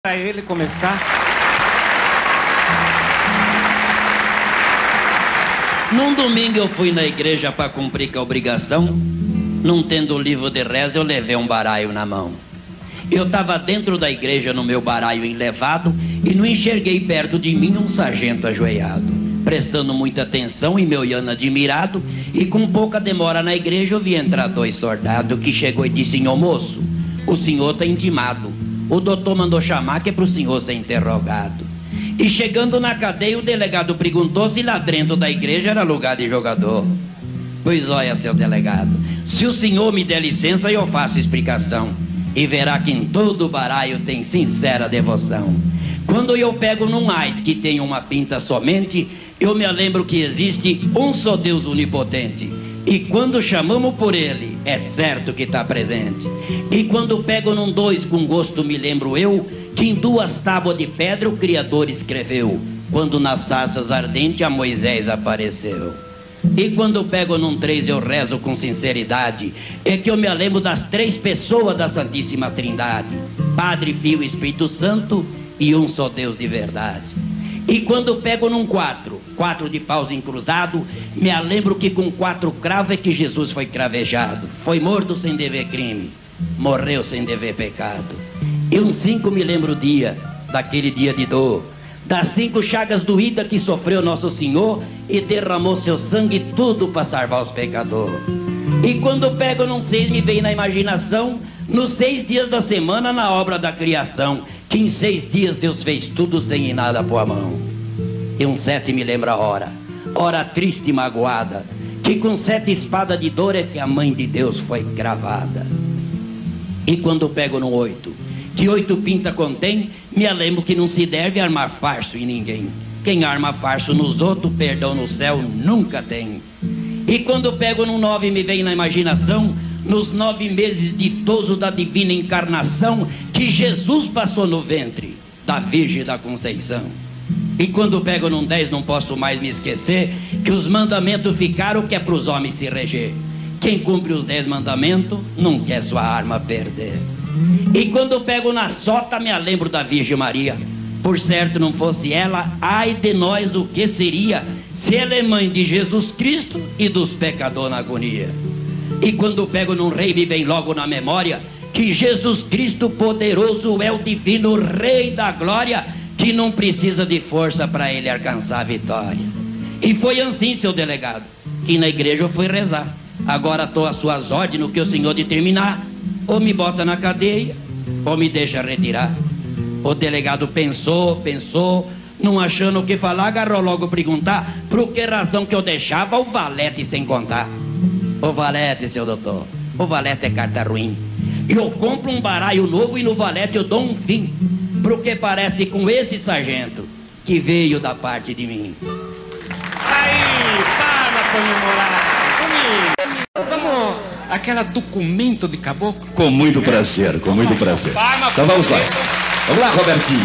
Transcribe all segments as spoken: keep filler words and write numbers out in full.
Para ele começar. Num domingo eu fui na igreja para cumprir com a obrigação. Não tendo o livro de reza, eu levei um baralho na mão. Eu estava dentro da igreja no meu baralho enlevado e não enxerguei perto de mim um sargento ajoelhado, prestando muita atenção e me olhando admirado. E com pouca demora na igreja eu vi entrar dois soldados que chegou e disse: "Senhor moço, o senhor está intimado. O doutor mandou chamar que é para o senhor ser interrogado." E chegando na cadeia, o delegado perguntou se lá dentro da igreja era lugar de jogador. Pois olha, seu delegado, se o senhor me der licença, eu faço explicação, e verá que em todo o baralho tem sincera devoção. Quando eu pego num ás que tem uma pinta somente, eu me lembro que existe um só Deus onipotente. E quando chamamos por ele, é certo que está presente. E quando pego num dois, com gosto me lembro eu, que em duas tábuas de pedra o Criador escreveu, quando nas sarças ardentes a Moisés apareceu. E quando pego num três eu rezo com sinceridade, é que eu me lembro das três pessoas da Santíssima Trindade, Padre, Filho e Espírito Santo, e um só Deus de verdade. E quando pego num quatro, quatro de paus encruzado, me lembro que com quatro cravos é que Jesus foi cravejado, foi morto sem dever crime, morreu sem dever pecado. E um cinco me lembro o dia, daquele dia de dor, das cinco chagas doídas que sofreu Nosso Senhor e derramou seu sangue tudo para salvar os pecadores. E quando pego num seis me vem na imaginação, nos seis dias da semana na obra da criação, que em seis dias Deus fez tudo sem em nada pôr a mão. E um sete me lembra a hora, hora triste e magoada, que com sete espadas de dor é que a mãe de Deus foi cravada. E quando pego no oito, que oito pinta contém, me lembro que não se deve armar farso em ninguém. Quem arma farso nos outros, perdão no céu nunca tem. E quando pego no nove me vem na imaginação, nos nove meses ditoso da divina encarnação, que Jesus passou no ventre da Virgem da Conceição. E quando pego num dez não posso mais me esquecer, que os mandamentos ficaram que é para os homens se reger. Quem cumpre os dez mandamentos não quer sua arma perder. E quando pego na sota me lembro da Virgem Maria. Por certo não fosse ela, ai de nós o que seria, se ela é mãe de Jesus Cristo e dos pecadores na agonia. E quando pego num rei me vem logo na memória, que Jesus Cristo poderoso é o divino Rei da glória, que não precisa de força para ele alcançar a vitória. E foi assim, seu delegado, que na igreja eu fui rezar. Agora estou às suas ordens no que o senhor determinar, ou me bota na cadeia, ou me deixa retirar. O delegado pensou, pensou, não achando o que falar, agarrou logo perguntar por que razão que eu deixava o valete sem contar. O valete, seu doutor, o valete é carta ruim. Eu compro um baralho novo e no valete eu dou um fim, porque parece com esse sargento que veio da parte de mim. Aí, fala, Toninho Moraes. Vamos, aquela documento de caboclo? Com muito prazer, com muito prazer. Então vamos lá. Vamos lá, Robertinho.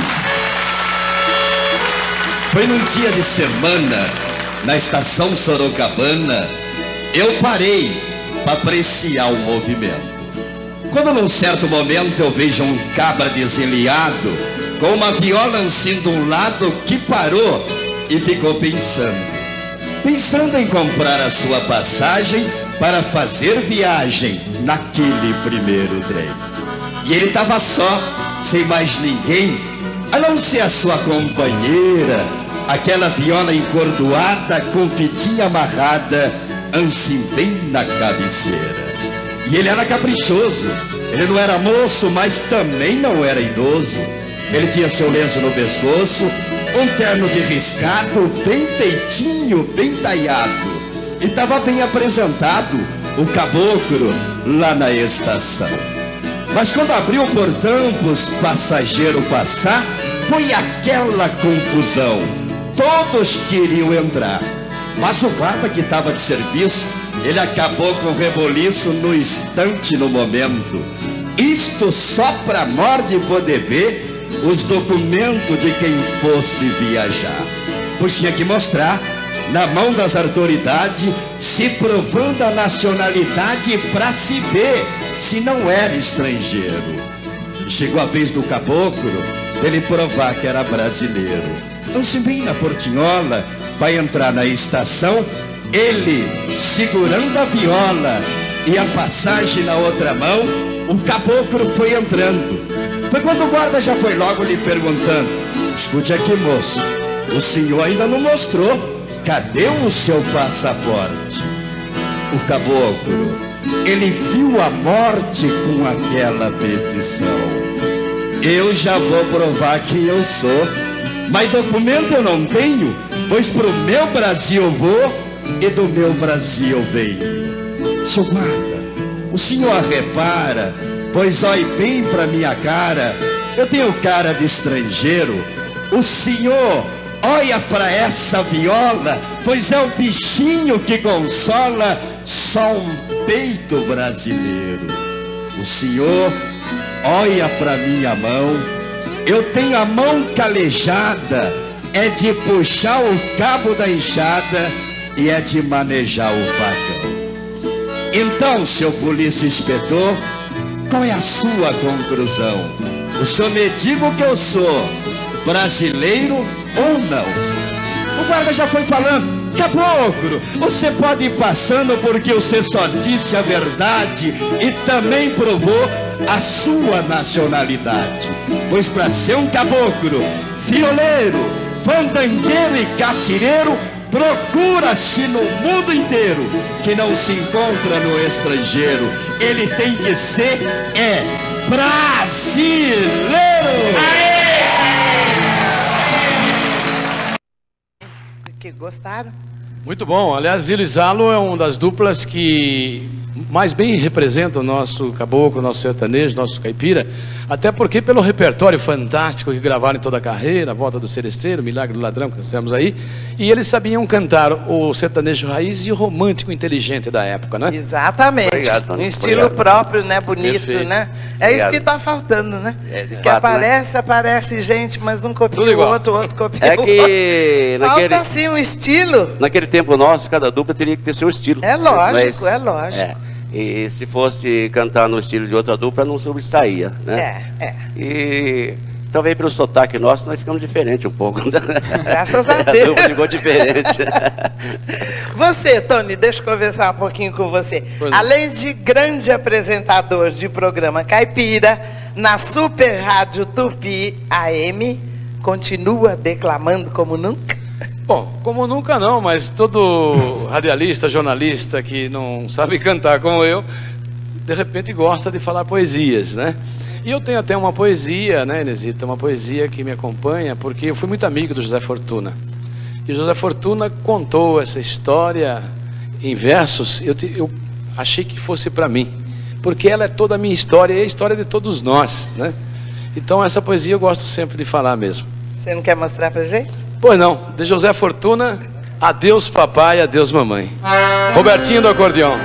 Foi num dia de semana, na estação Sorocabana, eu parei para apreciar o movimento. Quando num certo momento eu vejo um cabra desenliado, com uma viola assim de um lado, que parou e ficou pensando. Pensando em comprar a sua passagem para fazer viagem naquele primeiro trem. E ele estava só, sem mais ninguém, a não ser a sua companheira, aquela viola encordoada com fitinha amarrada, assim bem na cabeceira. E ele era caprichoso, ele não era moço, mas também não era idoso. Ele tinha seu lenço no pescoço, um terno de riscado, bem feitinho, bem talhado. E estava bem apresentado o caboclo lá na estação. Mas quando abriu o portão para os passageiros passar, foi aquela confusão. Todos queriam entrar, mas o guarda que estava de serviço, ele acabou com o reboliço no instante, no momento. Isto só para nós de poder ver os documentos de quem fosse viajar, pois tinha que mostrar na mão das autoridades, se provando a nacionalidade para se ver se não era estrangeiro. Chegou a vez do caboclo, ele provar que era brasileiro. Então, se bem na portinhola, vai entrar na estação, ele segurando a viola e a passagem na outra mão, o caboclo foi entrando. Foi quando o guarda já foi logo lhe perguntando: escute aqui, moço, o senhor ainda não mostrou, cadê o seu passaporte? O caboclo, ele viu a morte com aquela petição. Eu já vou provar que eu sou, mas documento eu não tenho, pois pro meu Brasil vou e do meu Brasil venho. Seu guarda, o senhor repara, pois olhe bem pra minha cara, eu tenho cara de estrangeiro. O senhor olha pra essa viola, pois é o bichinho que consola só um peito brasileiro. O senhor olha pra minha mão, eu tenho a mão calejada, é de puxar o cabo da enxada e é de manejar o facão. Então, seu polícia inspetor, qual é a sua conclusão? O senhor me diga o que eu sou, brasileiro ou não? O guarda já foi falando: caboclo, você pode ir passando porque você só disse a verdade e também provou a sua nacionalidade. Pois para ser um caboclo, violeiro, fandangueiro e catireiro, procura-se no mundo inteiro, que não se encontra no estrangeiro. Ele tem que ser é brasileiro. Que gostaram? Muito bom. Aliás, Zilo e Zalo é uma das duplas que mais bem representa o nosso caboclo, nosso sertanejo, nosso caipira, até porque pelo repertório fantástico que gravaram em toda a carreira, Volta do Seresteiro, Milagre do Ladrão, que nós temos aí, e eles sabiam cantar o sertanejo raiz e o romântico inteligente da época, né? Exatamente. Obrigado, um estilo Obrigado. próprio, né? Bonito, Perfeito. né? É Obrigado. isso que tá faltando, né? É, que fato, aparece, né? aparece gente, mas não copia o outro, o outro copia é que o outro. Falta assim um estilo. Naquele tempo nosso, cada dupla teria que ter seu estilo. É lógico, mas, é lógico. É. E se fosse cantar no estilo de outra dupla, não sobressaía, né? É, é. E talvez pelo sotaque nosso, nós ficamos diferentes um pouco. Graças a Deus. A dupla ficou diferente. Você, Tony, deixa eu conversar um pouquinho com você. Pois Além de grande apresentador de programa caipira, na Super Rádio Tupi A M, continua declamando como nunca? Bom, como nunca não, mas todo radialista, jornalista que não sabe cantar como eu, de repente gosta de falar poesias, né? E eu tenho até uma poesia, né, Inesita? Uma poesia que me acompanha, porque eu fui muito amigo do José Fortuna. E o José Fortuna contou essa história em versos, eu, te, eu achei que fosse para mim, porque ela é toda a minha história e é a história de todos nós, né? Então essa poesia eu gosto sempre de falar mesmo. Você não quer mostrar pra gente? Pois não, de José Fortuna, adeus papai, adeus mamãe. Robertinho do acordeão.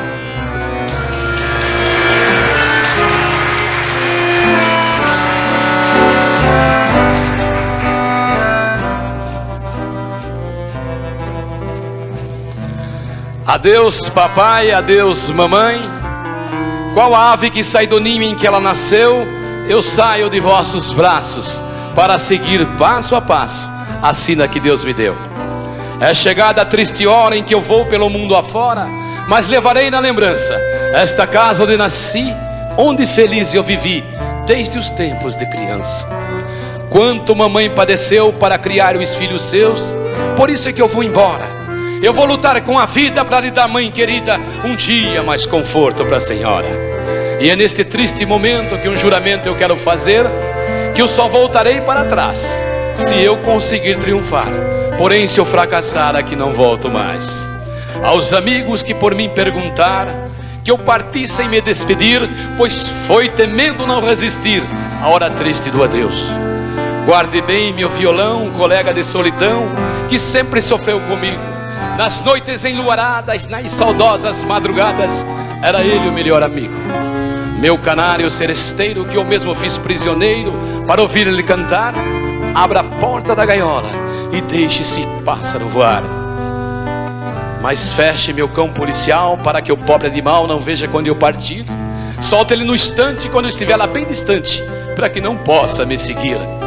Adeus papai, adeus mamãe. Qual ave que sai do ninho em que ela nasceu, eu saio de vossos braços para seguir passo a passo a sina que Deus me deu. É chegada a triste hora em que eu vou pelo mundo afora, mas levarei na lembrança esta casa onde nasci, onde feliz eu vivi desde os tempos de criança. Quanto mamãe padeceu para criar os filhos seus, por isso é que eu vou embora. Eu vou lutar com a vida para lhe dar, mãe querida, um dia mais conforto para a senhora. E é neste triste momento que um juramento eu quero fazer, que eu só voltarei para trás se eu conseguir triunfar, porém se eu fracassar aqui não volto mais. Aos amigos que por mim perguntar, que eu parti sem me despedir, pois foi temendo não resistir a hora triste do adeus. Guarde bem meu violão, colega de solidão, que sempre sofreu comigo. Nas noites enluaradas, nas saudosas madrugadas, era ele o melhor amigo. Meu canário seresteiro, que eu mesmo fiz prisioneiro para ouvir ele cantar, abra a porta da gaiola e deixe esse pássaro voar. Mas feche meu cão policial para que o pobre animal não veja quando eu partir. Solte ele no instante quando eu estiver lá bem distante, para que não possa me seguir.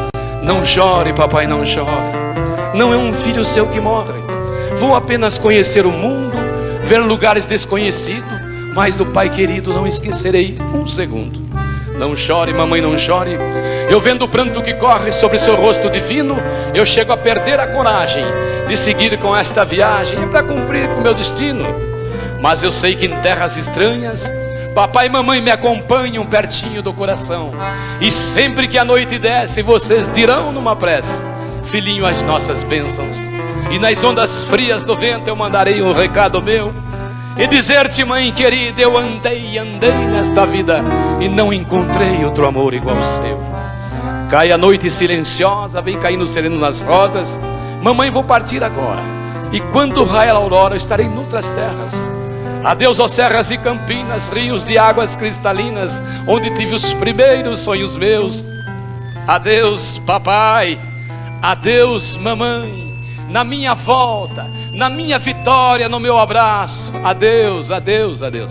Não chore, papai, não chore. Não é um filho seu que morre. Vou apenas conhecer o mundo, ver lugares desconhecidos, mas do pai querido não esquecerei um segundo. Não chore, mamãe, não chore. Eu vendo o pranto que corre sobre seu rosto divino, eu chego a perder a coragem de seguir com esta viagem. É para cumprir com o meu destino. Mas eu sei que em terras estranhas, papai e mamãe me acompanham pertinho do coração. E sempre que a noite desce, vocês dirão numa prece: filhinho, as nossas bênçãos. E nas ondas frias do vento eu mandarei um recado meu, e dizer-te, mãe querida, eu andei, andei nesta vida e não encontrei outro amor igual ao seu. Cai a noite silenciosa, vem caindo sereno nas rosas. Mamãe, vou partir agora, e quando raia a aurora estarei noutras terras. Adeus, ó serras e campinas, rios de águas cristalinas, onde tive os primeiros sonhos meus. Adeus, papai, adeus, mamãe, na minha volta, na minha vitória, no meu abraço. Adeus, adeus, adeus.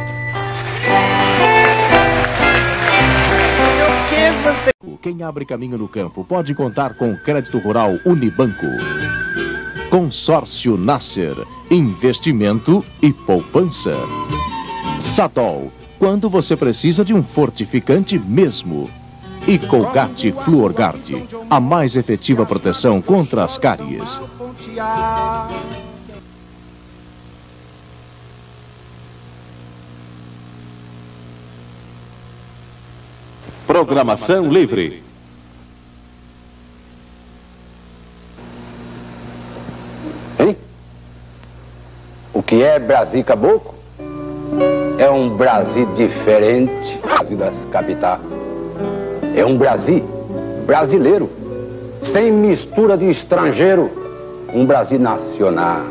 O que você... Quem abre caminho no campo pode contar com Crédito Rural Unibanco. Consórcio Nasser, investimento e poupança. Sadol, quando você precisa de um fortificante mesmo. E Colgate Fluorguard, a mais efetiva proteção contra as cáries. Programação livre. Hein? O que é Brasil Caboclo? É um Brasil diferente do Brasil das capitais. É um Brasil brasileiro, sem mistura de estrangeiro, um Brasil nacional.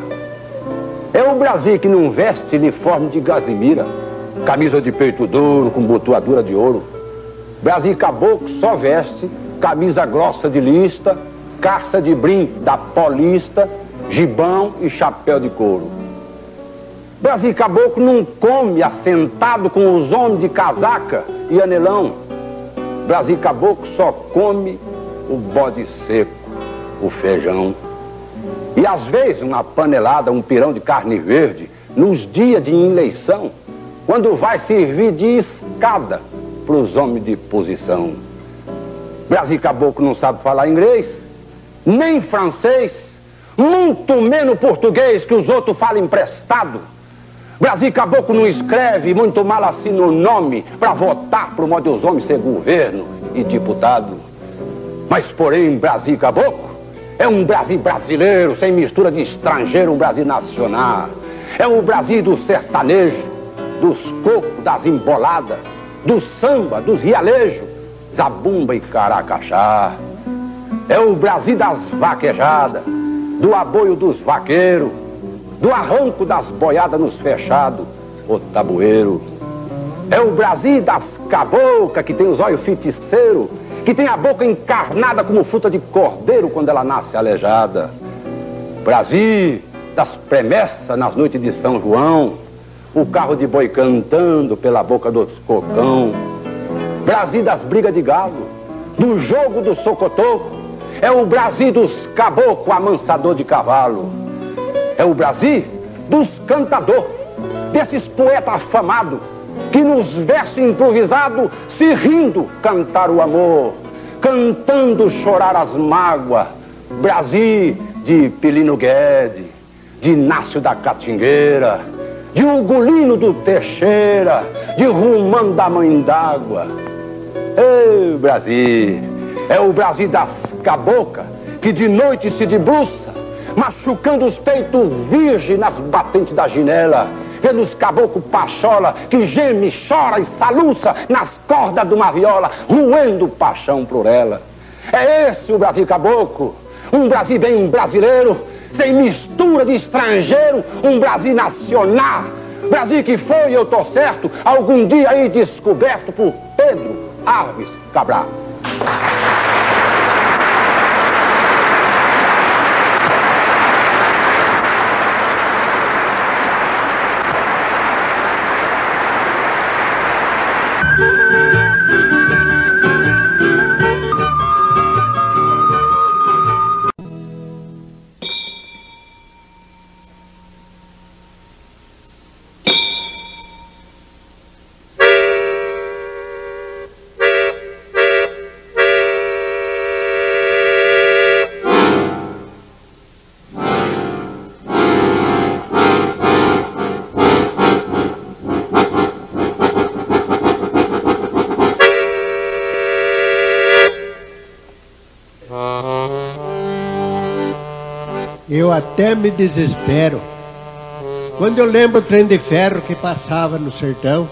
É o Brasil que não veste uniforme de gazimira, camisa de peito duro com botoadura de ouro. Brasil Caboclo só veste camisa grossa de lista, calça de brim da Paulista, gibão e chapéu de couro. Brasil Caboclo não come assentado com os homens de casaca e anelão. Brasil Caboclo só come o bode seco, o feijão. E às vezes uma panelada, um pirão de carne verde, nos dias de eleição, quando vai servir de escada para os homens de posição. Brasil Caboclo não sabe falar inglês, nem francês, muito menos português que os outros falam emprestado. Brasil Caboclo não escreve, muito mal assina o nome para votar pro modo dos homens ser governo e deputado. Mas porém Brasil Caboclo é um Brasil brasileiro, sem mistura de estrangeiro, um Brasil nacional. É o Brasil do sertanejo, dos cocos, das emboladas, do samba, dos rialejos, zabumba e caracachá. É o Brasil das vaquejadas, do aboio dos vaqueiros, do arranco das boiadas nos fechados, o tabueiro. É o Brasil das cabocas, que tem os olhos feiticeiros, que tem a boca encarnada como fruta de cordeiro quando ela nasce aleijada. Brasil das promessas nas noites de São João, o carro de boi cantando pela boca dos cocão. Brasil das brigas de galo, do jogo do socotô. É o Brasil dos caboclos amansador de cavalo. É o Brasil dos cantadores, desses poetas afamados, que nos versos improvisados, se rindo, cantar o amor, cantando chorar as mágoas. Brasil de Pilino Guedes, de Inácio da Catingueira, de Ugolino do Teixeira, de Rumano da Mãe d'Água. Ei, Brasil, é o Brasil das cabocas, que de noite se debruça, machucando os peitos virgem nas batentes da janela, vendo os caboclos pachola que geme, chora e saluça nas cordas de uma viola, roendo paixão por ela. É esse o Brasil Caboclo, um Brasil bem brasileiro, sem mistura de estrangeiro, um Brasil nacional. Brasil que foi, eu tô certo, algum dia aí descoberto por Pedro Alves Cabral. Eu até me desespero quando eu lembro o trem de ferro que passava no sertão.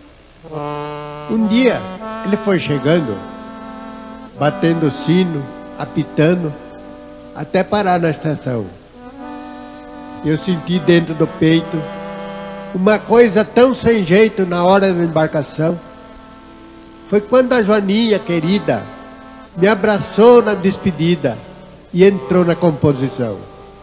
Um dia ele foi chegando, batendo o sino, apitando, até parar na estação. Eu senti dentro do peito uma coisa tão sem jeito na hora da embarcação. Foi quando a Joaninha querida me abraçou na despedida e entrou na composição.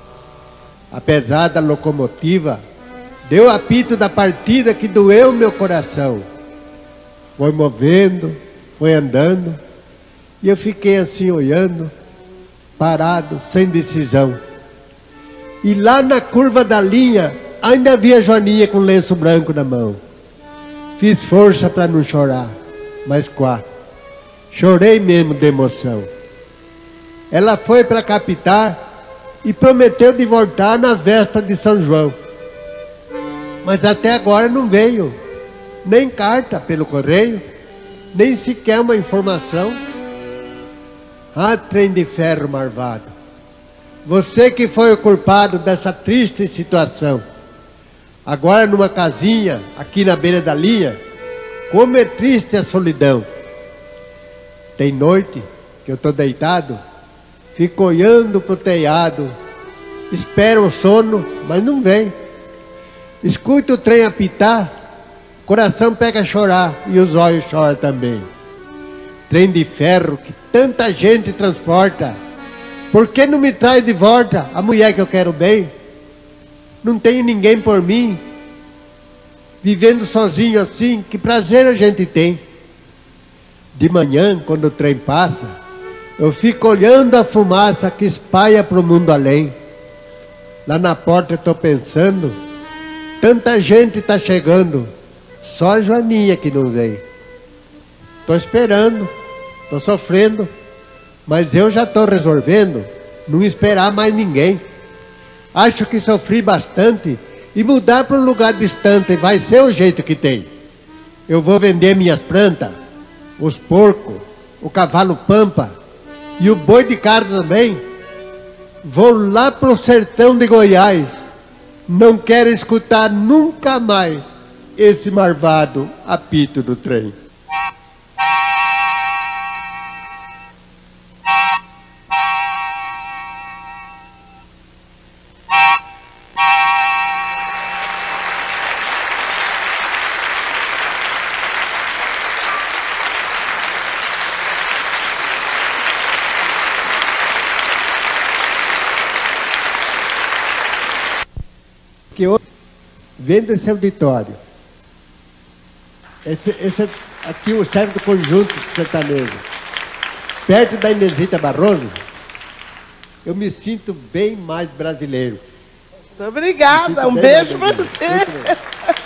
Apesar da locomotiva, deu apito da partida que doeu meu coração. Foi movendo, foi andando, e eu fiquei assim olhando, parado, sem decisão. E lá na curva da linha, ainda havia a Joaninha com lenço branco na mão. Fiz força para não chorar, mas quá, chorei mesmo de emoção. Ela foi para captar e prometeu de voltar nas vésperas de São João. Mas até agora não veio, nem carta pelo correio, nem sequer uma informação. Ah, trem de ferro marvado, você que foi o culpado dessa triste situação, agora numa casinha, aqui na beira da linha, como é triste a solidão. Tem noite que eu estou deitado, fico olhando pro telhado, espero o sono, mas não vem. Escuto o trem apitar, coração pega a chorar e os olhos choram também. Trem de ferro que tanta gente transporta, por que não me traz de volta a mulher que eu quero bem? Não tenho ninguém por mim, vivendo sozinho assim, que prazer a gente tem. De manhã, quando o trem passa, eu fico olhando a fumaça que espalha para o mundo além. Lá na porta eu estou pensando, tanta gente está chegando, só a Joaninha que não vem. Estou esperando, estou sofrendo, mas eu já estou resolvendo não esperar mais ninguém. Acho que sofri bastante e mudar para um lugar distante vai ser o jeito que tem. Eu vou vender minhas plantas, os porcos, o cavalo pampa e o boi de carne também. Vou lá para o sertão de Goiás. Não quero escutar nunca mais esse marvado apito do trem. Que eu, vendo esse auditório, esse, esse aqui o chefe do conjunto sertanejo, perto da Inesita Barroso, eu me sinto bem mais brasileiro. Muito obrigada, um beijo para você.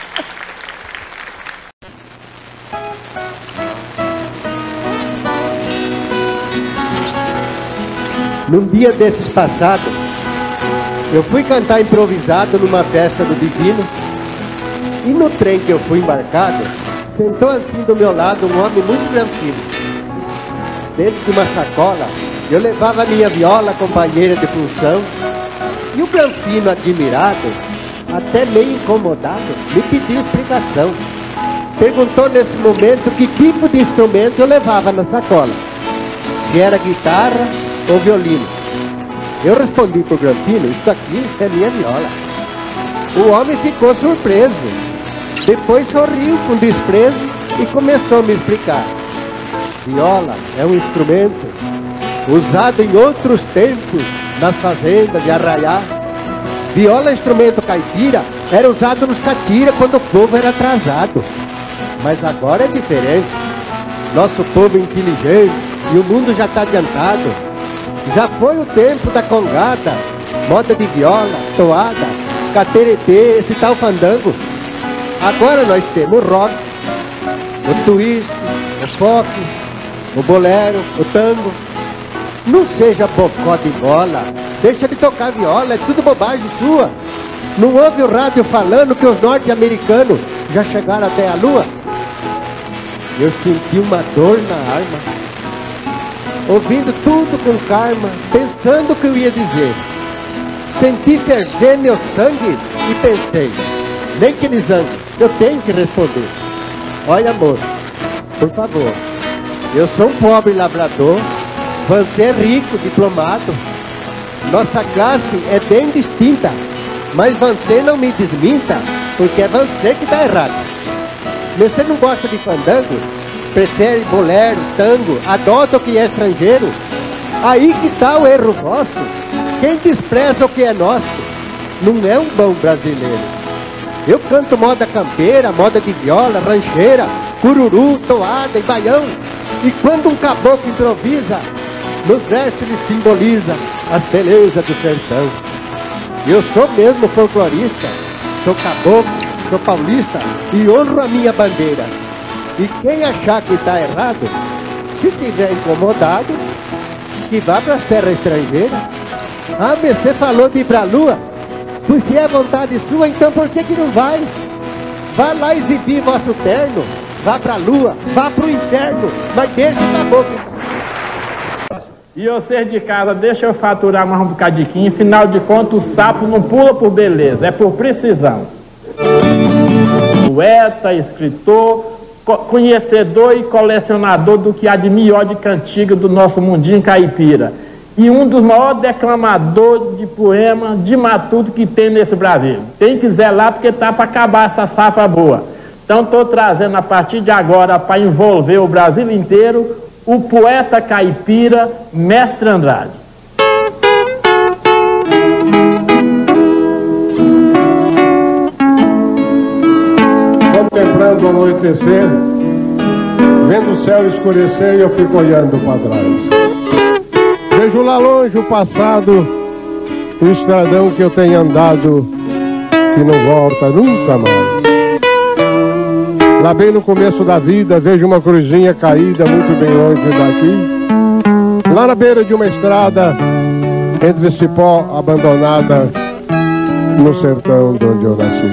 Num dia desses passados, eu fui cantar improvisado numa festa do Divino, e no trem que eu fui embarcado, sentou assim do meu lado um homem muito granfino. Dentro de uma sacola, eu levava a minha viola, companheira de função, e o granfino, admirado, até meio incomodado, me pediu explicação. Perguntou nesse momento que tipo de instrumento eu levava na sacola, se era guitarra ou violino. Eu respondi pro granfino, isso aqui é minha viola. O homem ficou surpreso, depois sorriu com desprezo e começou a me explicar. Viola é um instrumento usado em outros tempos nas fazendas de arraiá. Viola, instrumento caipira, era usado nos catira quando o povo era atrasado. Mas agora é diferente. Nosso povo é inteligente e o mundo já está adiantado. Já foi o tempo da congada, moda de viola, toada, cateretê, esse tal fandango. Agora nós temos o rock, o twist, o folk, o bolero, o tango. Não seja bocó de bola, deixa de tocar viola, é tudo bobagem sua. Não ouve o rádio falando que os norte-americanos já chegaram até a lua? Eu senti uma dor na alma. ouvindo tudo com calma, pensando o que eu ia dizer. Senti ferver meu sangue e pensei, nem que ele zangue, eu tenho que responder. Olha, amor, por favor, eu sou um pobre lavrador, você é rico, diplomado. Nossa classe é bem distinta, mas você não me desminta, porque é você que está errado. Você não gosta de fandango? Prefere bolero, tango, adota o que é estrangeiro? Aí que está o erro vosso. Quem despreza o que é nosso não é um bom brasileiro. Eu canto moda campeira, moda de viola, rancheira, cururu, toada e baião. E quando um caboclo improvisa, nos versos ele simboliza as belezas do sertão. Eu sou mesmo folclorista, sou caboclo, sou paulista e honro a minha bandeira. E quem achar que está errado, se tiver incomodado, que vá para as terras estrangeiras. Ah, você falou de ir pra lua? Pois se é vontade sua, então por que que não vai? Vá lá exibir vosso terno, vá pra lua, vá pro inferno, mas deixa o caboclo. E vocês de casa, deixa eu faturar mais um bocadinho, afinal de contas o sapo não pula por beleza, é por precisão. Poeta, escritor, conhecedor e colecionador do que há de melhor de cantiga do nosso mundinho caipira. E um dos maiores declamadores de poema de matuto que tem nesse Brasil. Quem quiser lá, porque tá para acabar essa safra boa. Então estou trazendo a partir de agora, para envolver o Brasil inteiro, o poeta caipira Mestre Andrade. Contemplando o anoitecer, vendo o céu escurecer, eu fico olhando para trás. Vejo lá longe o passado, o estradão que eu tenho andado, que não volta nunca mais. Lá bem no começo da vida, vejo uma cruzinha caída muito bem longe daqui. Lá na beira de uma estrada, entre cipó abandonada, no sertão de onde eu nasci.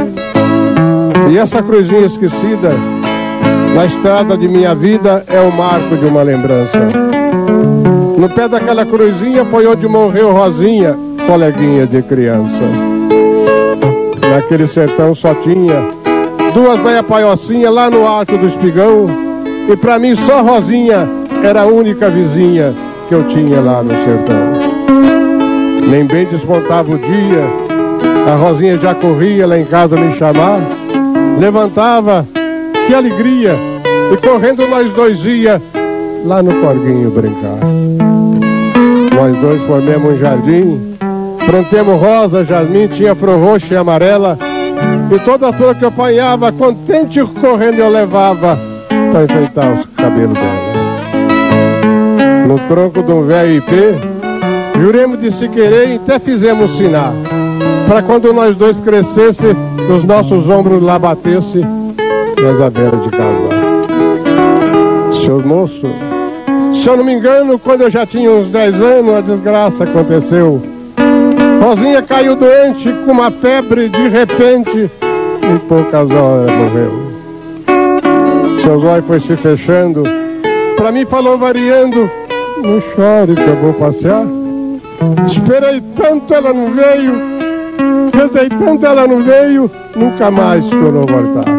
E essa cruzinha esquecida, na estrada de minha vida, é o marco de uma lembrança. No pé daquela cruzinha foi onde morreu Rosinha, coleguinha de criança. Naquele sertão só tinha duas velhas paiocinhas lá no alto do espigão. E pra mim só Rosinha era a única vizinha que eu tinha lá no sertão. Nem bem despontava o dia, a Rosinha já corria lá em casa me chamar. Levantava, que alegria, e correndo nós dois ia lá no corguinho brincar. Nós dois formemos um jardim, plantemos rosa, jasmim, tinha flor roxa e amarela. E toda a flor que eu apanhava, contente correndo eu levava para enfeitar os cabelos dela. No tronco de um velho ipê, juremos de se querer e até fizemos sinar, para quando nós dois crescesse, os nossos ombros lá batesse, nós à beira de casar. Seu moço, se eu não me engano, quando eu já tinha uns dez anos, a desgraça aconteceu. Rosinha caiu doente com uma febre, de repente, em poucas horas morreu. Seus olhos foi se fechando, pra mim falou variando, não chore que eu vou passear. Esperei tanto, ela não veio, rezei tanto, ela não veio, nunca mais tornou voltar.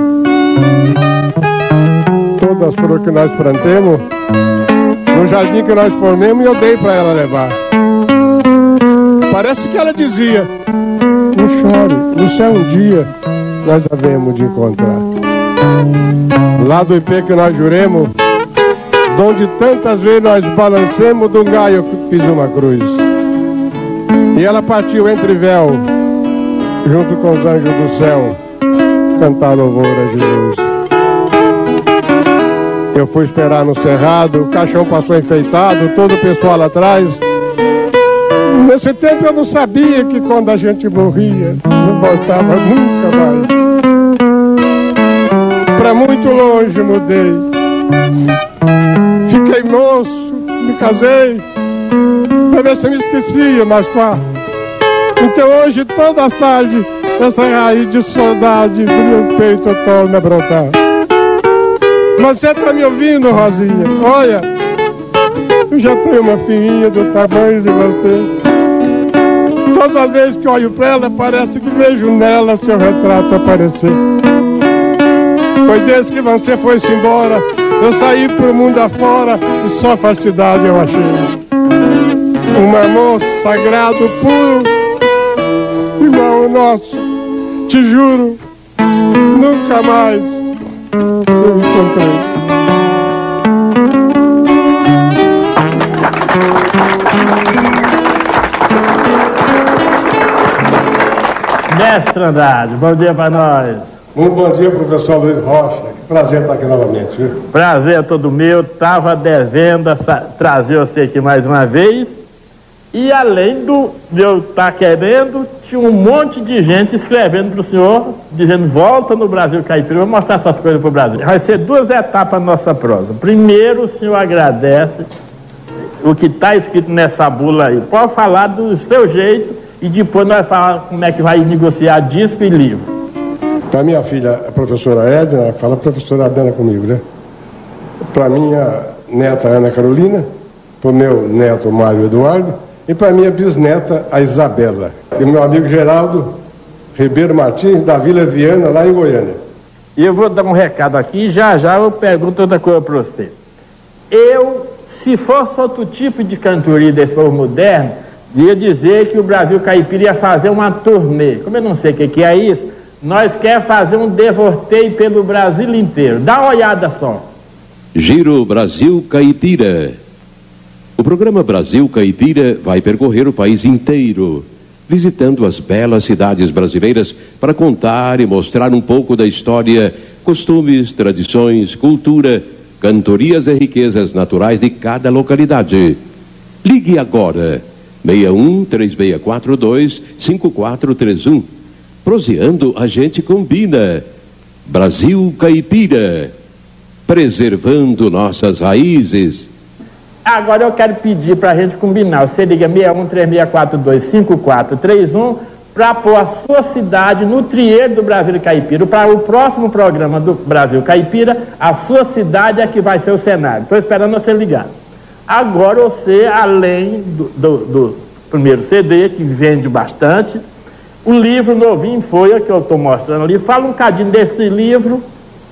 Todas as flores que nós plantemos, no jardim que nós formemos, eu dei pra ela levar. Parece que ela dizia, não chore, no céu um dia nós havemos de encontrar. Lá do ipê que nós juremos, donde tantas vezes nós balancemos, de um galho que fiz uma cruz. E ela partiu entre véu, junto com os anjos do céu, cantar louvor a Jesus. Eu fui esperar no cerrado, o caixão passou enfeitado, todo o pessoal lá atrás. Nesse tempo eu não sabia que quando a gente morria, não voltava nunca mais. Pra muito longe mudei. Fiquei moço, me casei, pra ver se eu me esquecia mais fácil. Então hoje, toda a tarde, essa raiz de saudade no peito torna a brotar. Você tá me ouvindo, Rosinha? Olha, Eu já tenho uma filhinha do tamanho de você. Todas as vezes que olho pra ela, parece que vejo nela seu retrato aparecer. Foi desde que você foi-se embora, eu saí pro mundo afora e só fastidade eu achei. Um amor sagrado, puro, igual o nosso, te juro, nunca mais eu encontrei. Mestre Andrade, bom dia para nós. Um bom dia, professor Luiz Rocha. Que prazer estar aqui novamente, viu? Prazer é todo meu. Estava devendo trazer você aqui mais uma vez. E além do de eu estar querendo, tinha um monte de gente escrevendo para o senhor, dizendo: volta no Brasil Caipira, vou mostrar essas coisas para o Brasil. Vai ser duas etapas na nossa prosa. Primeiro, o senhor agradece o que está escrito nessa bula aí. Pode falar do seu jeito e depois nós falamos como é que vai negociar disco e livro. Para minha filha, a professora Edna, fala a professora Adana comigo, né? Para minha neta Ana Carolina, para o meu neto Mário Eduardo e para minha bisneta a Isabela. E meu amigo Geraldo Ribeiro Martins, da Vila Viana, lá em Goiânia. E eu vou dar um recado aqui e já já eu pergunto outra coisa para você. Eu, se fosse outro tipo de cantoria desse povo moderno, ia dizer que o Brasil Caipira ia fazer uma turnê. Como eu não sei o que, que é isso, nós queremos fazer um devorteio pelo Brasil inteiro. Dá uma olhada só. Giro Brasil Caipira. O programa Brasil Caipira vai percorrer o país inteiro, visitando as belas cidades brasileiras para contar e mostrar um pouco da história, costumes, tradições, cultura, cantorias e riquezas naturais de cada localidade. Ligue agora. seis um três seis quatro dois cinco quatro três um. Proseando, a gente combina. Brasil Caipira, preservando nossas raízes. Agora eu quero pedir para a gente combinar. Você liga seis um três seis quatro dois cinco quatro três um para pôr a sua cidade no trieiro do Brasil Caipira. Para o próximo programa do Brasil Caipira, a sua cidade é que vai ser o cenário. Estou esperando você ligar. Agora você, além do, do, do primeiro C D, que vende bastante, o livro novinho Folha, que eu estou mostrando ali, fala um cadinho desse livro,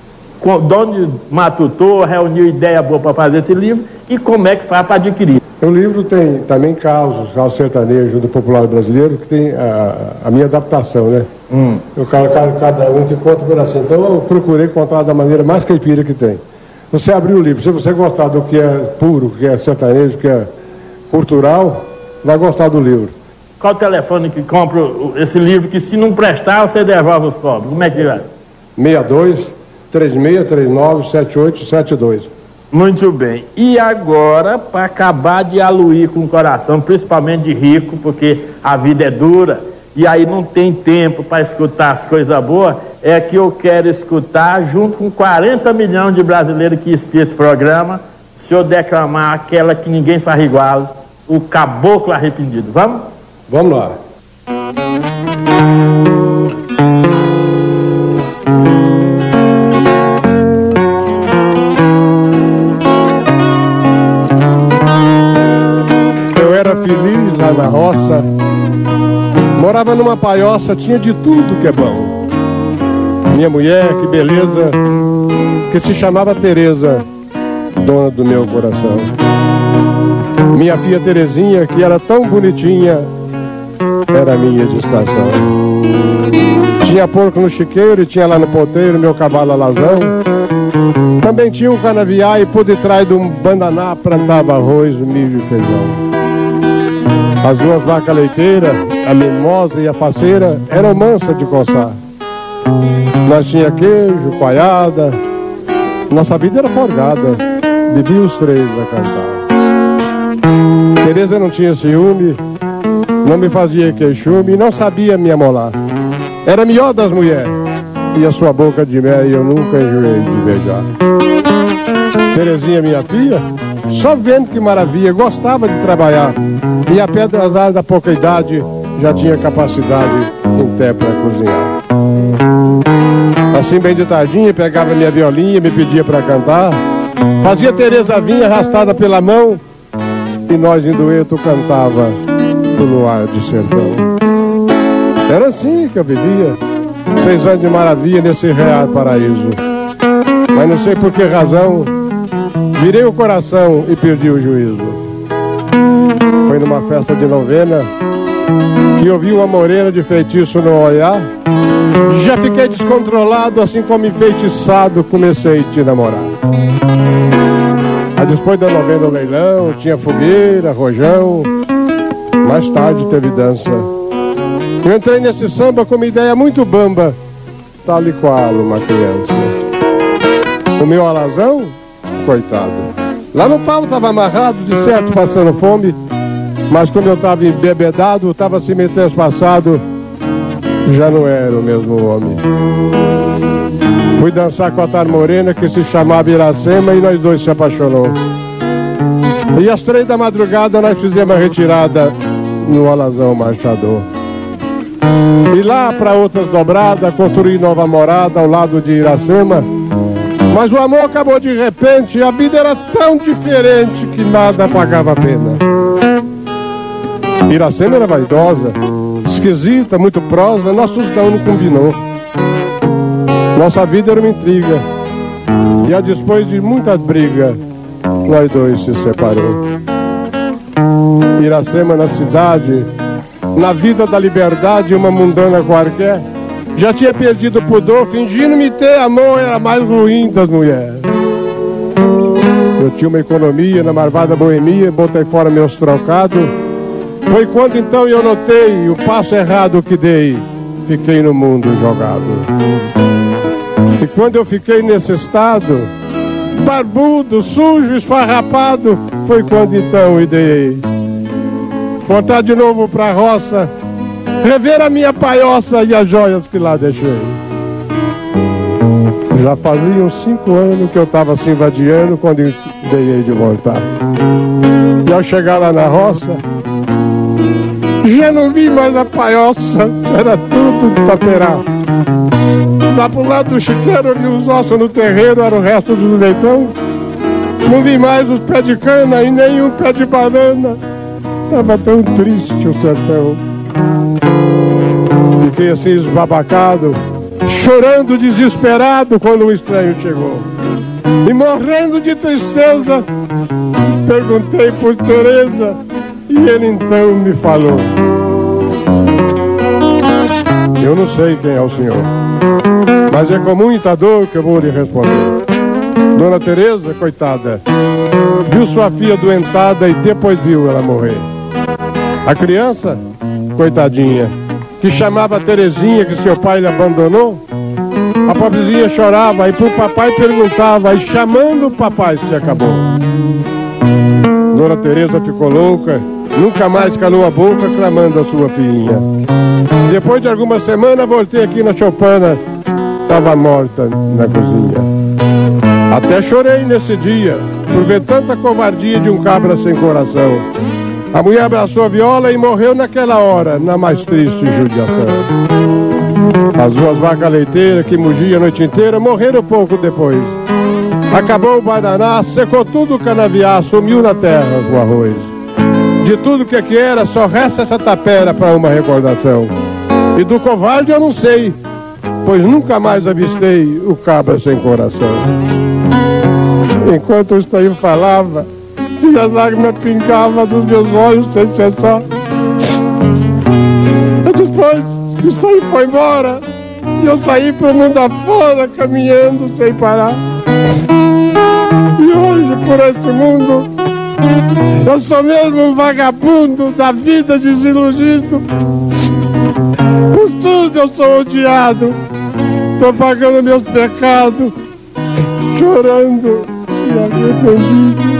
de onde matutou, reuniu ideia boa para fazer esse livro e como é que faz para adquirir. O livro tem também casos, casos sertanejos do popular brasileiro, que tem a, a minha adaptação, né? Hum. Eu, cada, cada um que conta por assim. Então eu procurei contar da maneira mais caipira que tem. Você abriu o livro, se você gostar do que é puro, que é sertanejo, que é cultural, vai gostar do livro. Qual o telefone que compra esse livro, que se não prestar, você devolve os pobres? Como é que vai? seis dois três seis três nove sete oito sete dois. Muito bem. E agora, para acabar de aluir com o coração, principalmente de rico, porque a vida é dura, e aí não tem tempo para escutar as coisas boas, é que eu quero escutar, junto com quarenta milhões de brasileiros que assistem esse programa, se eu declamar aquela que ninguém faz igual, o Caboclo Arrependido. Vamos? Vamos lá. Eu era feliz lá na roça, morava numa paioça, tinha de tudo que é bom. Minha mulher, que beleza, que se chamava Tereza, dona do meu coração. Minha filha Terezinha, que era tão bonitinha, era minha distração. Tinha porco no chiqueiro e tinha lá no ponteiro meu cavalo alazão. Também tinha um canavial e por detrás de um bandaná plantava arroz, milho e feijão. As duas vacas leiteiras, a mimosa e a faceira, eram mansas de coçar. Nós tinha queijo, coalhada, nossa vida era folgada, vivia os três a cantar. Tereza não tinha ciúme, não me fazia queixume, não sabia me amolar. Era a melhor das mulheres, e a sua boca de mel eu nunca enjoei de beijar. Terezinha, minha filha, só vendo que maravilha, gostava de trabalhar, e apesar da pouca idade, já tinha capacidade até para cozinhar. Assim bem de tardinha, pegava minha violinha, me pedia para cantar, fazia Tereza vinha arrastada pela mão, e nós em dueto cantava o luar de sertão. Era assim que eu vivia, seis anos de maravilha nesse real paraíso. Mas não sei por que razão, virei o coração e perdi o juízo. Foi numa festa de novena que eu vi uma morena de feitiço no olhar. Já fiquei descontrolado, assim como enfeitiçado, comecei a te namorar. Aí depois da novena o leilão, tinha fogueira, rojão. Mais tarde teve dança. Eu entrei nesse samba com uma ideia muito bamba, tal e qual uma criança. O meu alazão, coitado, lá no pau estava amarrado, de certo passando fome. Mas quando eu estava embebedado, estava assim meio transpassado, já não era o mesmo homem. Fui dançar com a tar morena que se chamava Iracema e nós dois se apaixonou. E às três da madrugada nós fizemos a retirada no alazão marchador. E lá para outras dobradas, construí nova morada ao lado de Iracema. Mas o amor acabou de repente, a vida era tão diferente que nada pagava a pena. Iracema era vaidosa, esquisita, muito prosa, nosso não não combinou. Nossa vida era uma intriga, e a depois de muitas brigas, nós dois se separou. Iracema na cidade, na vida da liberdade, uma mundana qualquer, já tinha perdido o pudor, fingindo me ter amor, era mais ruim das mulheres. Eu tinha uma economia na marvada boemia, botei fora meus trocados. Foi quando então eu notei o passo errado que dei, fiquei no mundo jogado. E quando eu fiquei nesse estado, barbudo, sujo, esfarrapado, foi quando então ideei voltar de novo pra roça, rever a minha paioça e as joias que lá deixei. Já fazia uns cinco anos que eu tava assim vadiando quando ideei de voltar. E ao chegar lá na roça, já não vi mais a paioça, era tudo de taperá. Lá pro lado do chiqueiro, eu vi os ossos no terreiro, era o resto do leitão. Não vi mais os pés de cana e nem um pé de banana. Tava tão triste o sertão. Fiquei assim esbabacado, chorando desesperado quando o estranho chegou. E morrendo de tristeza, perguntei por Teresa. E ele então me falou: eu não sei quem é o senhor, mas é com muita dor que eu vou lhe responder. Dona Teresa, coitada, viu sua filha doentada e depois viu ela morrer. A criança, coitadinha, que chamava Terezinha, que seu pai lhe abandonou, a pobrezinha chorava e pro papai perguntava, e chamando o papai se acabou. Dona Teresa ficou louca, nunca mais calou a boca clamando a sua filhinha. Depois de algumas semanas voltei aqui na choupana, estava morta na cozinha. Até chorei nesse dia, por ver tanta covardia de um cabra sem coração. A mulher abraçou a viola e morreu naquela hora, na mais triste judiação. As duas vacas leiteiras que mugiam a noite inteira morreram pouco depois. Acabou o bananá, secou tudo o canavial, sumiu na terra o arroz. De tudo que aqui era, só resta essa tapera para uma recordação. E do covarde eu não sei, pois nunca mais avistei o cabra sem coração. Enquanto o estranho falava, e as lágrimas pingavam dos meus olhos sem cessar. E depois o estranho foi embora, e eu saí pro mundo afora, caminhando sem parar. E hoje, por este mundo, eu sou mesmo um vagabundo da vida desiludido. Por tudo eu sou odiado, tô pagando meus pecados, chorando e arrependido.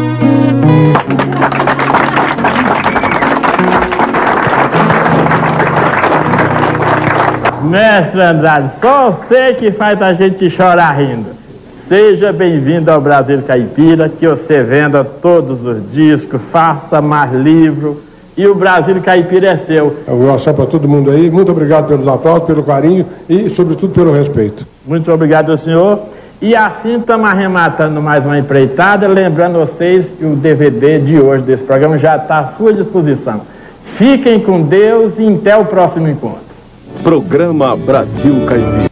Mestre Andrade, só você que faz a gente chorar rindo. Seja bem-vindo ao Brasil Caipira, que você venda todos os discos, faça mais livros, e o Brasil Caipira é seu. Um abraço para todo mundo aí, muito obrigado pelos aplausos, pelo carinho e, sobretudo, pelo respeito. Muito obrigado ao senhor. E assim estamos arrematando mais uma empreitada, lembrando vocês que o D V D de hoje desse programa já está à sua disposição. Fiquem com Deus e até o próximo encontro. Programa Brasil Caipira.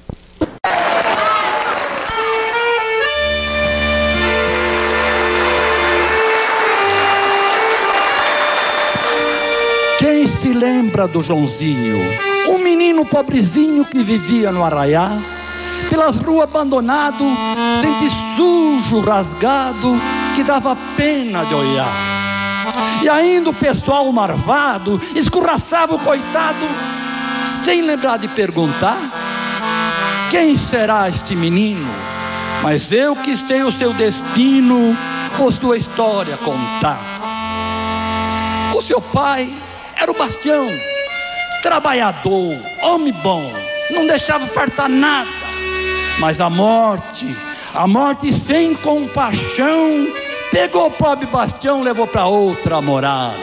Quem se lembra do Joãozinho, um menino pobrezinho que vivia no arraiá, pelas ruas abandonado, sempre sujo, rasgado, que dava pena de olhar. E ainda o pessoal marvado escorraçava o coitado, sem lembrar de perguntar: quem será este menino? Mas eu que sei o seu destino, vou sua história contar. O seu pai era o Bastião, trabalhador, homem bom, não deixava faltar nada. Mas a morte, a morte sem compaixão, pegou o pobre Bastião, levou para outra morada.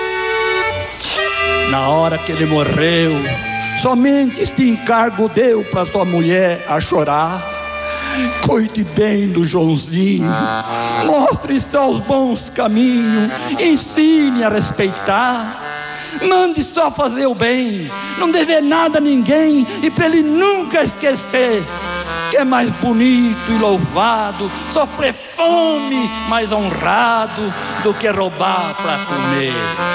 Na hora que ele morreu, somente este encargo deu para sua mulher a chorar: cuide bem do Joãozinho, mostre só os bons caminhos, ensine a respeitar. Mande só fazer o bem, não dever nada a ninguém, e para ele nunca esquecer que é mais bonito e louvado sofrer fome, mais honrado, do que roubar para comer.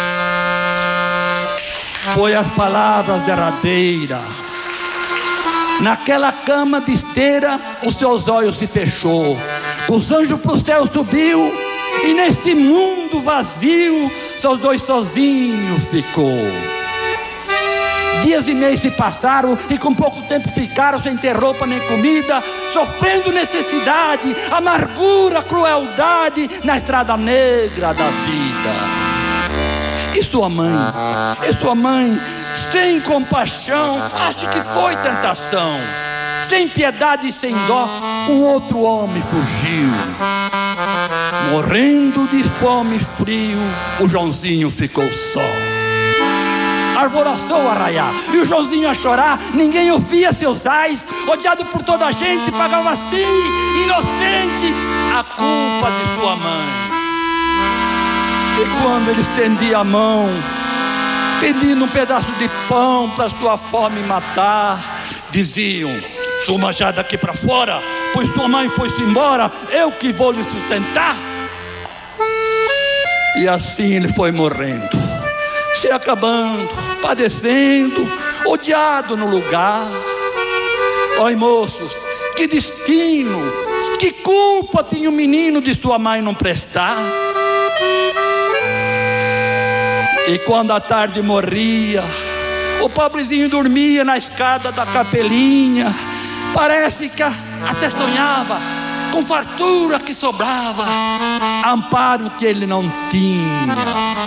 Foi as palavras derradeiras. Naquela cama de esteira, os seus olhos se fechou, os anjos para o céu subiu, e neste mundo vazio, seus dois sozinhos ficou. Dias e meses se passaram, e com pouco tempo ficaram sem ter roupa nem comida, sofrendo necessidade, amargura, crueldade, na estrada negra da vida. E sua mãe, e sua mãe, sem compaixão, acha que foi tentação. Sem piedade e sem dó, com outro homem fugiu. Morrendo de fome e frio, o Joãozinho ficou só. Arvoraçou o arraiá, e o Joãozinho a chorar, ninguém ouvia seus ais. Odiado por toda a gente, pagava assim, inocente, a culpa de sua mãe. E quando ele estendia a mão, pedindo um pedaço de pão para sua fome matar, diziam: suma já daqui para fora, pois sua mãe foi-se embora, eu que vou lhe sustentar. E assim ele foi morrendo, se acabando, padecendo, odiado no lugar. Oi, moços, que destino, que culpa tinha o menino de sua mãe não prestar. E quando a tarde morria, o pobrezinho dormia na escada da capelinha. Parece que até sonhava com fartura que sobrava, amparo que ele não tinha.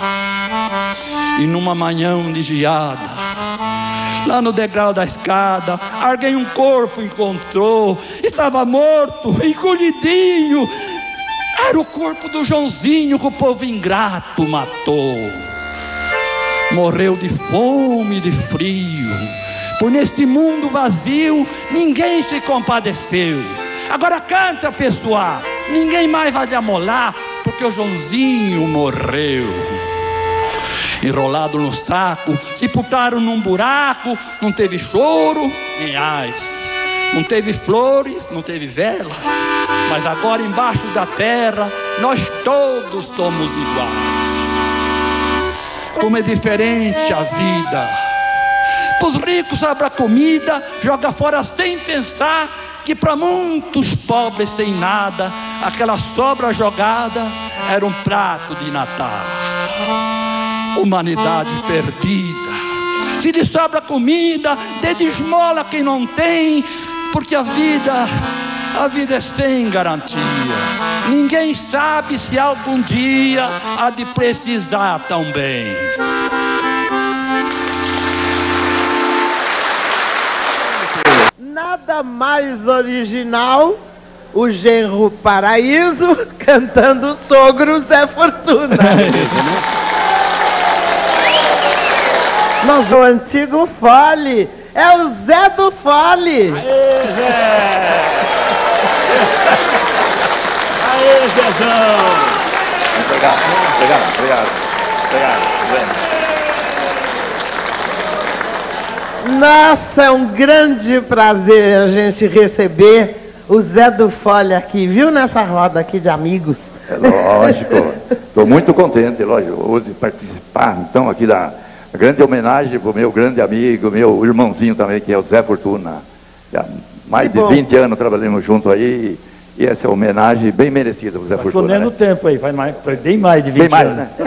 E numa manhã de geada, lá no degrau da escada, alguém um corpo encontrou. Estava morto, encolhidinho. Era o corpo do Joãozinho que o povo ingrato matou. Morreu de fome e de frio, por neste mundo vazio ninguém se compadeceu. Agora canta, pessoal, ninguém mais vai lhe amolar, porque o Joãozinho morreu. Enrolado no saco, sepultaram num buraco, não teve choro nem ais, não teve flores, não teve vela, mas agora embaixo da terra nós todos somos iguais. Como é diferente a vida. Para os ricos sobra comida, joga fora sem pensar que para muitos pobres sem nada, aquela sobra jogada era um prato de Natal. Humanidade perdida. Se lhe sobra comida, dê de esmola quem não tem, porque a vida, a vida é sem garantia. Ninguém sabe se algum dia há de precisar também. Nada mais original, o genro Paraíso cantando Sogro Zé Fortuna. Mas o antigo Fole é o Zé do Fole. Aê, Zé! Aê, Zezão! Obrigado, obrigado, obrigado. Obrigado. Nossa, é um grande prazer a gente receber o Zé do Fole aqui, viu, nessa roda aqui de amigos. É lógico, estou muito contente, lógico, hoje participar, então, aqui da grande homenagem para o meu grande amigo, meu irmãozinho também, que é o Zé Fortuna. Já mais de vinte anos trabalhamos juntos aí, e essa é uma homenagem bem merecida para o Zé Fortuna. Estou dando tempo aí, faz, mais, faz bem mais de vinte bem mais, anos. Né?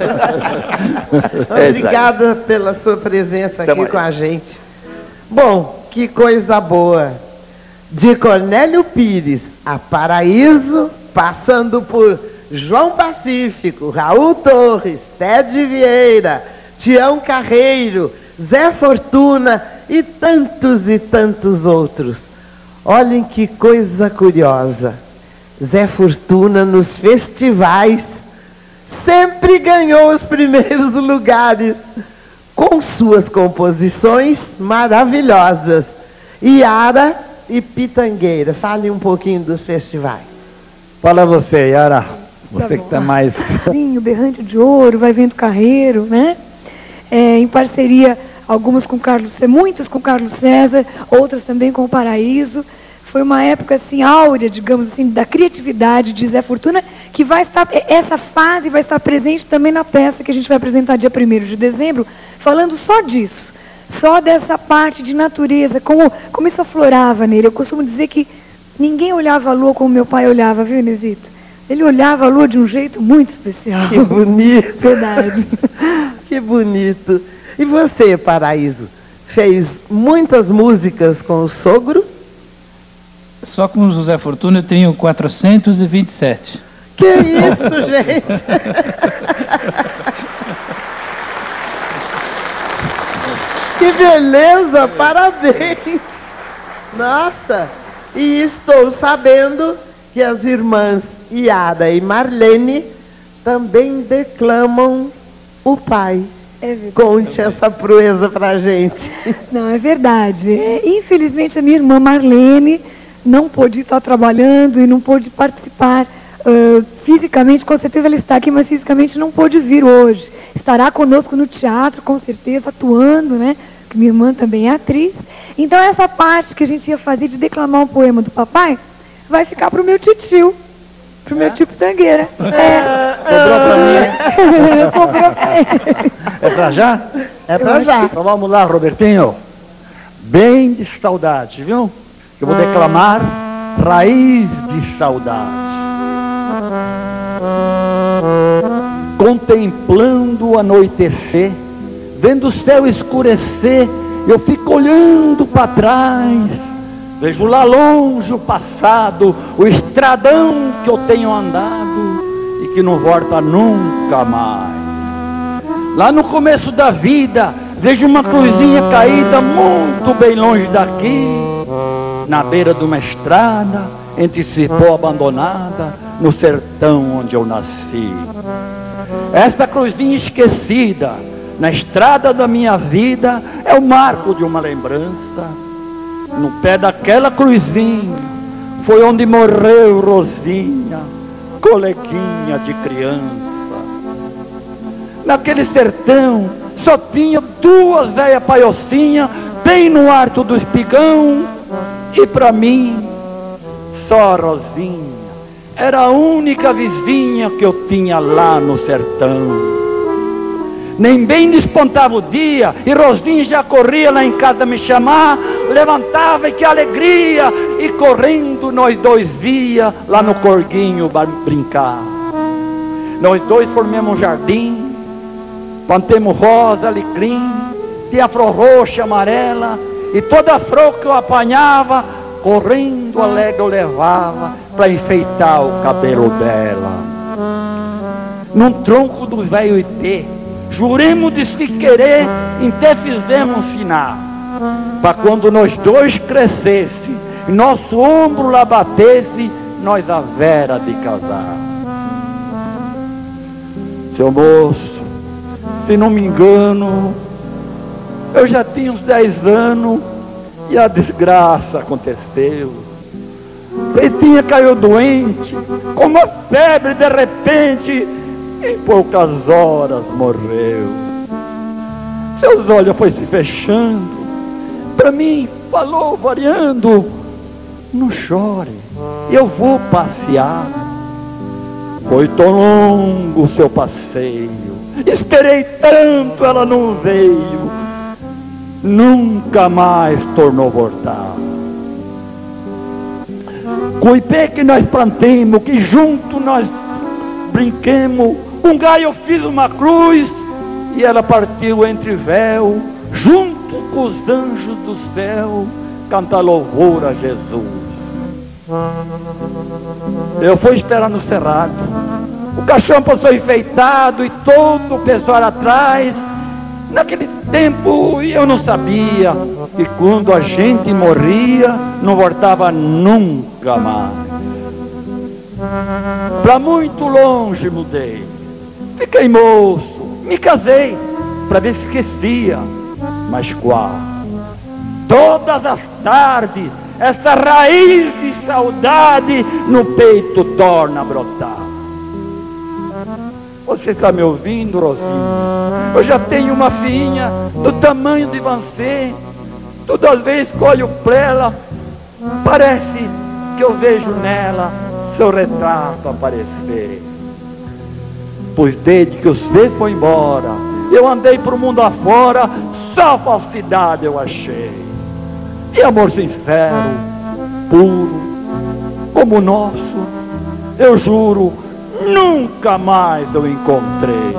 Obrigada pela sua presença aqui com a gente. Bom, que coisa boa. De Cornélio Pires a Paraíso, passando por João Pacífico, Raul Torres, Ted Vieira, Tião Carreiro, Zé Fortuna e tantos e tantos outros. Olhem que coisa curiosa. Zé Fortuna nos festivais sempre ganhou os primeiros lugares com suas composições maravilhosas. Iara e Pitangueira, fale um pouquinho dos festivais. Fala você, Yara, você Tá que está mais... Sim, o Berrante de Ouro, Vai Vento Carreiro, né? É, em parceria, algumas com Carlos, muitas com Carlos César, outras também com o Paraíso. Foi uma época assim áurea, digamos assim, da criatividade de Zé Fortuna, que vai estar, essa fase vai estar presente também na peça que a gente vai apresentar dia primeiro de dezembro, falando só disso, só dessa parte de natureza, como, como isso aflorava nele. Eu costumo dizer que ninguém olhava a lua como meu pai olhava, viu, Inesita? Ele olhava a lua de um jeito muito especial. Que bonito. Verdade. Que bonito. E você, Paraíso, fez muitas músicas com o sogro? Só com o José Fortuna eu tenho quatrocentos e vinte e sete. Que isso, gente? Que beleza, parabéns. Nossa, e estou sabendo que as irmãs Iara e Marlene também declamam o pai. É verdade. Conte essa proeza pra gente. Não, é verdade. É, infelizmente a minha irmã Marlene não pôde estar trabalhando e não pôde participar uh, fisicamente. Com certeza ela está aqui, mas fisicamente não pôde vir hoje. Estará conosco no teatro, com certeza, atuando, né? Que minha irmã também é atriz. Então essa parte que a gente ia fazer de declamar um poema do papai vai ficar para o meu titio, para o meu tio Pitangueira. É. Sobrou para mim. Sobrou para ele. É para já? É para já. Então vamos lá, Robertinho. Bem de saudade, viu? Eu vou declamar Raiz de Saudade. Contemplando o anoitecer, vendo o céu escurecer, eu fico olhando para trás, vejo lá longe o passado, o estradão que eu tenho andado e que não volta nunca mais. Lá no começo da vida, vejo uma cruzinha caída muito bem longe daqui, na beira de uma estrada, entre cipó abandonada, no sertão onde eu nasci. Essa cruzinha esquecida, na estrada da minha vida, é o marco de uma lembrança. No pé daquela cruzinha, foi onde morreu Rosinha, coleguinha de criança. Naquele sertão, só tinha duas velhas paiocinhas, bem no arco do espigão, e pra mim, só a Rosinha. Era a única vizinha que eu tinha lá no sertão. Nem bem despontava o dia, e Rosinha já corria lá em casa me chamar, levantava e que alegria, e correndo nós dois ia lá no corguinho brincar. Nós dois formamos um jardim, plantemos rosa, alecrim, tinha flor roxa, amarela, e toda a flor que eu apanhava, correndo alegre eu levava para enfeitar o cabelo dela. Num tronco do velho Itê, juremos de se querer, até fizemos um sinal, para quando nós dois crescesse, e nosso ombro lá batesse, nós a vera de casar. Seu moço, se não me engano, eu já tinha uns dez anos e a desgraça aconteceu. Ritinha caiu doente, com uma febre de repente, em poucas horas morreu. Seus olhos foi se fechando, para mim falou variando: não chore, eu vou passear. Foi tão longo o seu passeio, esperei tanto, ela não veio, nunca mais tornou voltar. Cuipé que nós plantemos, que junto nós brinquemos, um galho eu fiz uma cruz, e ela partiu entre véu, junto com os anjos do céu, cantar louvor a Jesus. Eu fui esperar no cerrado, o caixão passou enfeitado e todo o pessoal atrás. Naquele tempo eu não sabia que quando a gente morria não voltava nunca mais. Pra muito longe mudei, fiquei moço, me casei pra ver se esquecia, mas qual? Todas as tardes essa raiz de saudade no peito torna a brotar. Você está me ouvindo, Rosinha? Eu já tenho uma filhinha do tamanho de você. Toda vez que olho para ela, parece que eu vejo nela seu retrato aparecer. Pois desde que você foi embora, eu andei pro mundo afora, só falsidade eu achei. E amor sincero, puro, como o nosso, eu juro, nunca mais eu encontrei.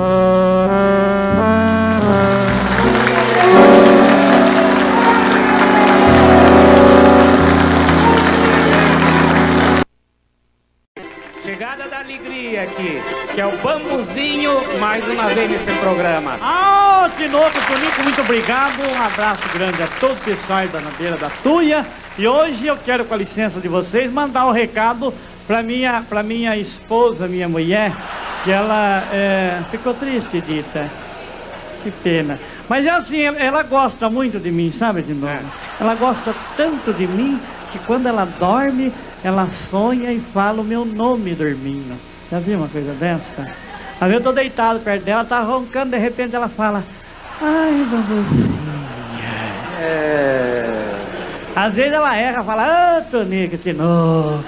Chegada da alegria aqui, que é o Bambuzinho, mais uma vez nesse programa. Ah, de novo, Tonico, muito obrigado. Um abraço grande a todos os pessoais da Nadeira da Tuia. E hoje eu quero, com a licença de vocês, mandar um recado para minha, para minha esposa, minha mulher, que ela é, ficou triste, Dita. Que pena. Mas é assim, ela, ela gosta muito de mim, sabe, de novo? Ela gosta tanto de mim que quando ela dorme, ela sonha e fala o meu nome dormindo. Já viu uma coisa dessa? Às vezes eu tô deitado perto dela, tá roncando, de repente ela fala: ai, Bambuzinha. É... Às vezes ela erra, fala: ah, Tonico, que nojo.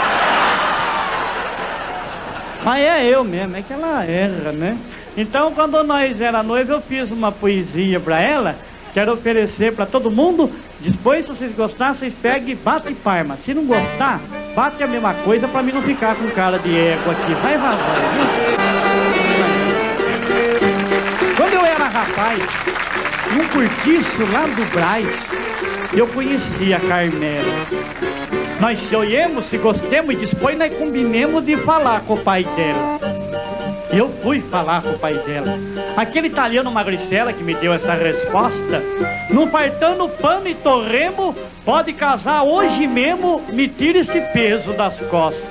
Mas é eu mesmo, é que ela erra, né? Então, quando nós era noiva, eu fiz uma poesia pra ela. Quero oferecer pra todo mundo. Depois, se vocês gostarem, vocês pegam e batem palma. Se não gostar, bate a mesma coisa pra mim não ficar com cara de ego aqui. Vai vazar, viu? Quando eu era rapaz, num cortiço lá do Braz, eu conheci a Carmela. Nós se olhemos, se gostemos e depois nós combinemos de falar com o pai dela. Eu fui falar com o pai dela. Aquele italiano magricela que me deu essa resposta, não fartando pano e torremo, pode casar hoje mesmo, me tira esse peso das costas.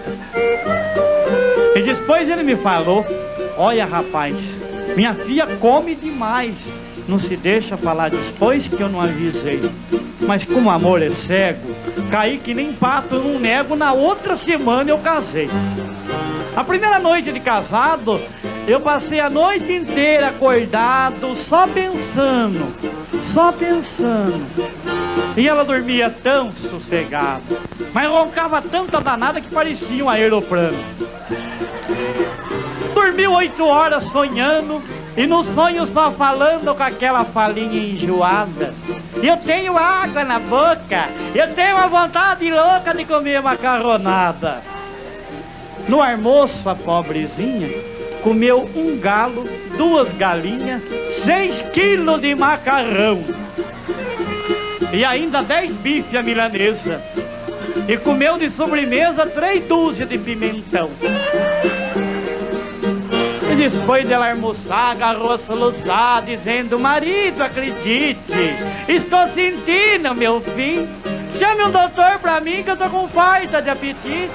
E depois ele me falou: olha, rapaz, minha filha come demais, não se deixa falar depois que eu não avisei. Mas como amor é cego, caí que nem pato num nego, na outra semana eu casei. A primeira noite de casado, eu passei a noite inteira acordado, só pensando, só pensando. E ela dormia tão sossegada, mas roncava tanta danada que parecia um aeroplano. Dormiu oito horas sonhando, e no sonho só falando com aquela falinha enjoada. Eu tenho água na boca, eu tenho uma vontade louca de comer macarronada. No almoço, a pobrezinha comeu um galo, duas galinhas, seis quilos de macarrão e ainda dez bifes à milanesa. E comeu de sobremesa três dúzias de pimentão. E depois dela almoçar, agarrou a soluçar, dizendo: marido, acredite, estou sentindo meu fim. Chame um doutor pra mim que eu tô com falta de apetite.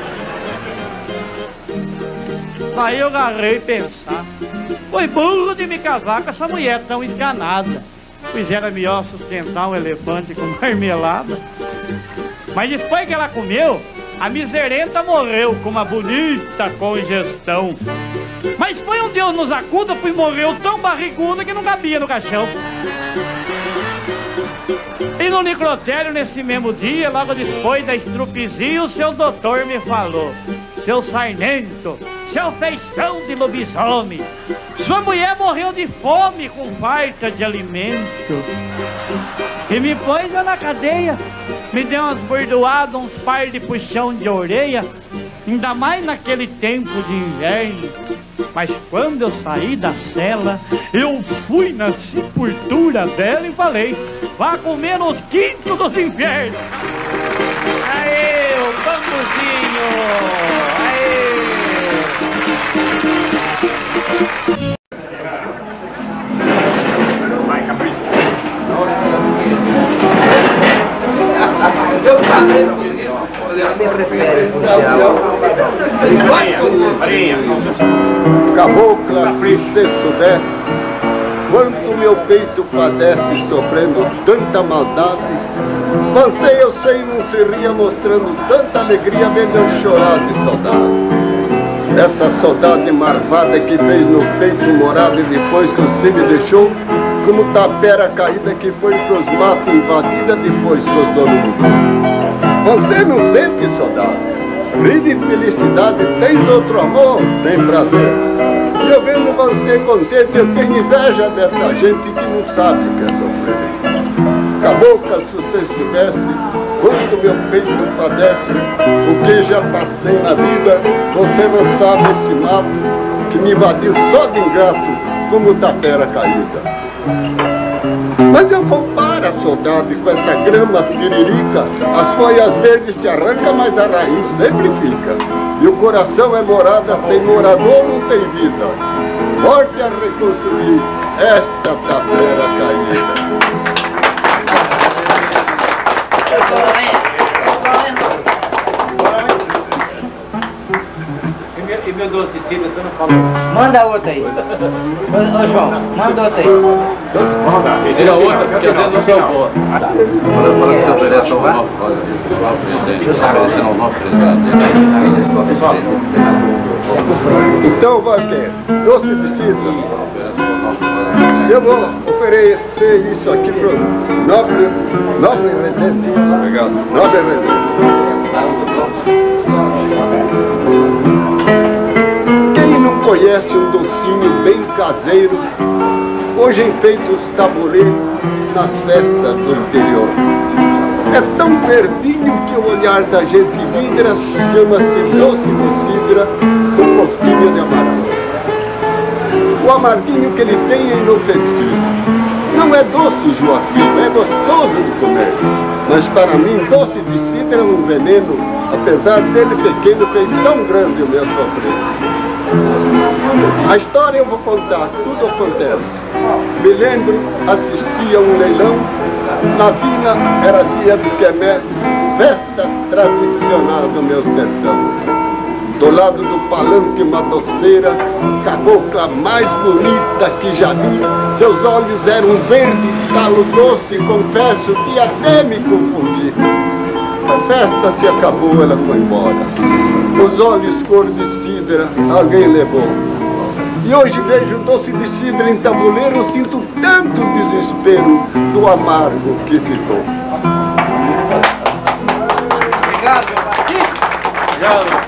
Aí eu agarrei pensar: foi burro de me casar com essa mulher tão enganada. Pois era melhor sustentar um elefante com marmelada. Mas depois que ela comeu, A miserenta morreu com uma bonita congestão. Mas foi um Deus nos acuda, pois morreu tão barriguda que não cabia no caixão. E no necrotério, nesse mesmo dia, logo depois da estrupizia, o seu doutor me falou: seu sarnento, seu feição de lobisomem, sua mulher morreu de fome com falta de alimento. E me pôs na cadeia, me deu umas bordoadas, uns par de puxão de orelha, ainda mais naquele tempo de inverno. Mas quando eu saí da cela, eu fui na sepultura dela e falei: vá comer nos quintos dos infernos. Aê, o bambuzinho! Aê! Vai, capricho. Eu falei, não Cabocla, se você soubesse quanto meu peito padece sofrendo tanta maldade, você, eu sei, não se ria mostrando tanta alegria vendo eu chorar de saudade. Essa saudade marvada que fez no peito morada e depois que você me deixou, como tapera caída que foi pros matos invadida depois que os donos mudou. Você não sente saudade, vive felicidade, tens outro amor, tem prazer. E eu vendo você contente, eu tenho inveja dessa gente que não sabe o que é sofrer. Cabocla, se você soubesse quanto meu peito padece, o que já passei na vida, você não sabe esse mato que me invadiu só de ingrato, como tapera caída. Mas eu comparo a saudade com essa grama firirica, as folhas verdes se arrancam, mas a raiz sempre fica. E o coração é morada, sem morador não tem vida. Morte a reconstruir esta tapera caída. E meu doce de cima, você não falou? Manda outra aí. Ô, João, manda outra aí. Manda. Tira outra, porque às vezes não se boa. Quando você oferece ao novo presidente, oferecendo ao novo presidente, então vai ter doce de cidra. Eu vou oferecer isso aqui para o nobre, nobre Rezende. Obrigado. Nobre Rezende. Quem não conhece um docinho bem caseiro, hoje enfeita os tabuleiros nas festas do interior. É tão verdinho que o olhar da gente vidra, chama-se doce de cidra com gostinho de amargo. O amarguinho que ele tem é inofensivo. Não é doce, Joaquim, é gostoso de comer. Mas para mim, doce de cidra é um veneno, apesar dele pequeno, fez tão grande o meu sofrer. A história eu vou contar, tudo acontece. Me lembro, assisti a um leilão, na vila era dia de quermesse, festa tradicional do meu sertão. Do lado do palanque uma doceira, cabocla mais bonita que já vi. Seus olhos eram verdes, talo doce, confesso que até me confundi. A festa se acabou, ela foi embora. Os olhos cor de cidra, alguém levou. E hoje vejo doce de cidra em tabuleiro, sinto tanto desespero do amargo que ficou. Obrigado, Obrigado.